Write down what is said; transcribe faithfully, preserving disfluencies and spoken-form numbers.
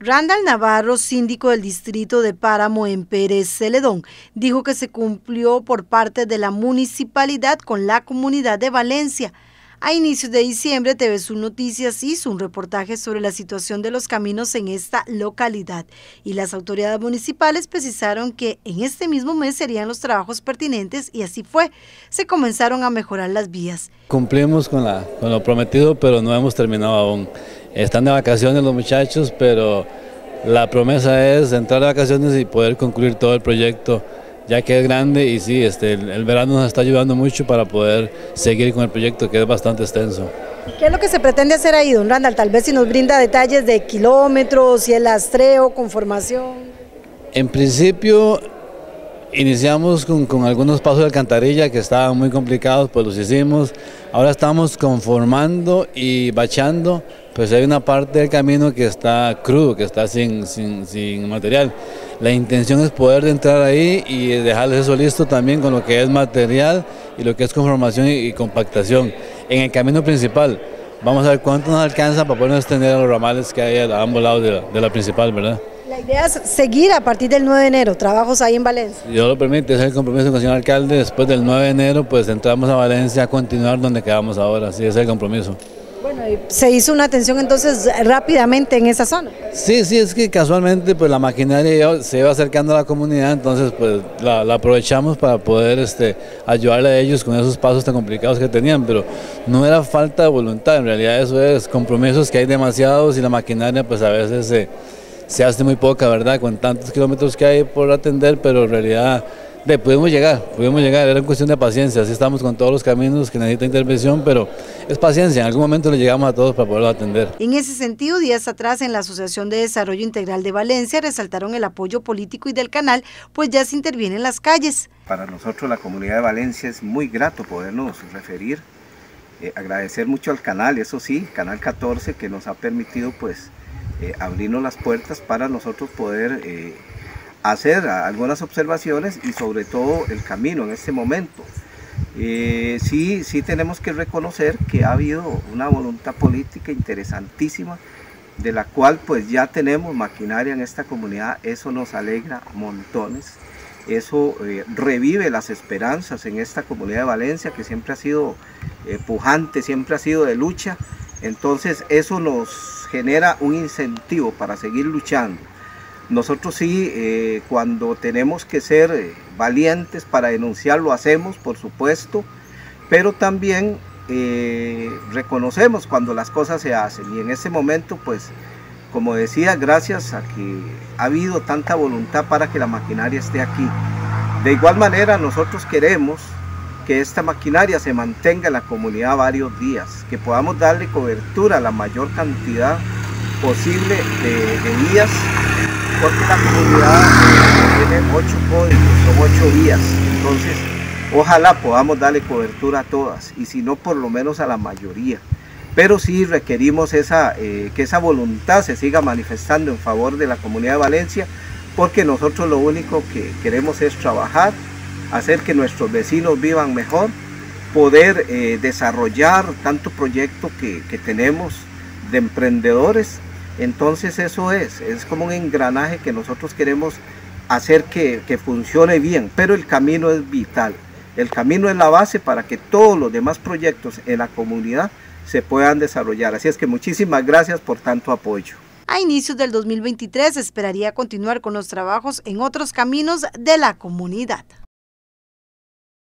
Randall Navarro, síndico del distrito de Páramo en Pérez Celedón, dijo que se cumplió por parte de la municipalidad con la comunidad de Valencia. A inicios de diciembre, T V Sur Noticias hizo un reportaje sobre la situación de los caminos en esta localidad y las autoridades municipales precisaron que en este mismo mes serían los trabajos pertinentes y así fue. Se comenzaron a mejorar las vías. Cumplimos con, la, con lo prometido, pero no hemos terminado aún. Están de vacaciones los muchachos, pero la promesa es entrar de vacaciones y poder concluir todo el proyecto, ya que es grande y sí, este, el, el verano nos está ayudando mucho para poder seguir con el proyecto, que es bastante extenso. ¿Qué es lo que se pretende hacer ahí, don Randall? Tal vez si nos brinda detalles de kilómetros, si el lastreo, conformación. En principio, iniciamos con, con algunos pasos de alcantarilla que estaban muy complicados, pues los hicimos. Ahora estamos conformando y bachando, pues hay una parte del camino que está crudo, que está sin, sin, sin material. La intención es poder entrar ahí y dejarles eso listo también con lo que es material y lo que es conformación y, y compactación. En el camino principal, vamos a ver cuánto nos alcanza para poder extender a los ramales que hay a ambos lados de la, de la principal, ¿verdad? La idea es seguir a partir del nueve de enero, trabajos ahí en Valencia. Si Dios lo permite, ese es el compromiso con el señor alcalde. Después del nueve de enero, pues entramos a Valencia a continuar donde quedamos ahora, así es el compromiso. Bueno, y se hizo una atención entonces rápidamente en esa zona. Sí, sí, es que casualmente pues la maquinaria se iba acercando a la comunidad, entonces pues la, la aprovechamos para poder este, ayudarle a ellos con esos pasos tan complicados que tenían, pero no era falta de voluntad, en realidad eso es compromisos que hay demasiados y la maquinaria pues a veces se, se hace muy poca, ¿verdad? Con tantos kilómetros que hay por atender, pero en realidad de, pudimos llegar, pudimos llegar, era cuestión de paciencia, así estamos con todos los caminos que necesitan intervención, pero es paciencia, en algún momento le llegamos a todos para poderlo atender. En ese sentido, días atrás en la Asociación de Desarrollo Integral de Valencia resaltaron el apoyo político y del canal, pues ya se interviene en las calles. Para nosotros la comunidad de Valencia es muy grato podernos referir, eh, agradecer mucho al canal, eso sí, Canal catorce, que nos ha permitido pues eh, abrirnos las puertas para nosotros poder eh, hacer algunas observaciones y sobre todo el camino en este momento. Eh, sí, sí tenemos que reconocer que ha habido una voluntad política interesantísima, de la cual pues ya tenemos maquinaria en esta comunidad, eso nos alegra montones, eso eh, revive las esperanzas en esta comunidad de Valencia, que siempre ha sido eh, pujante, siempre ha sido de lucha, entonces eso nos genera un incentivo para seguir luchando. Nosotros sí, eh, cuando tenemos que ser eh, valientes para denunciar, lo hacemos, por supuesto, pero también eh, reconocemos cuando las cosas se hacen. Y en ese momento, pues, como decía, gracias a que ha habido tanta voluntad para que la maquinaria esté aquí. De igual manera, nosotros queremos que esta maquinaria se mantenga en la comunidad varios días, que podamos darle cobertura a la mayor cantidad posible de, de días, porque la comunidad tiene ocho códigos, son ocho vías, entonces ojalá podamos darle cobertura a todas, y si no por lo menos a la mayoría, pero sí requerimos esa, eh, que esa voluntad se siga manifestando en favor de la comunidad de Valencia, porque nosotros lo único que queremos es trabajar, hacer que nuestros vecinos vivan mejor, poder eh, desarrollar tanto proyecto que, que tenemos de emprendedores. Entonces eso es, es como un engranaje que nosotros queremos hacer que, que funcione bien, pero el camino es vital. El camino es la base para que todos los demás proyectos en la comunidad se puedan desarrollar. Así es que muchísimas gracias por tanto apoyo. A inicios del dos mil veintitrés esperaría continuar con los trabajos en otros caminos de la comunidad.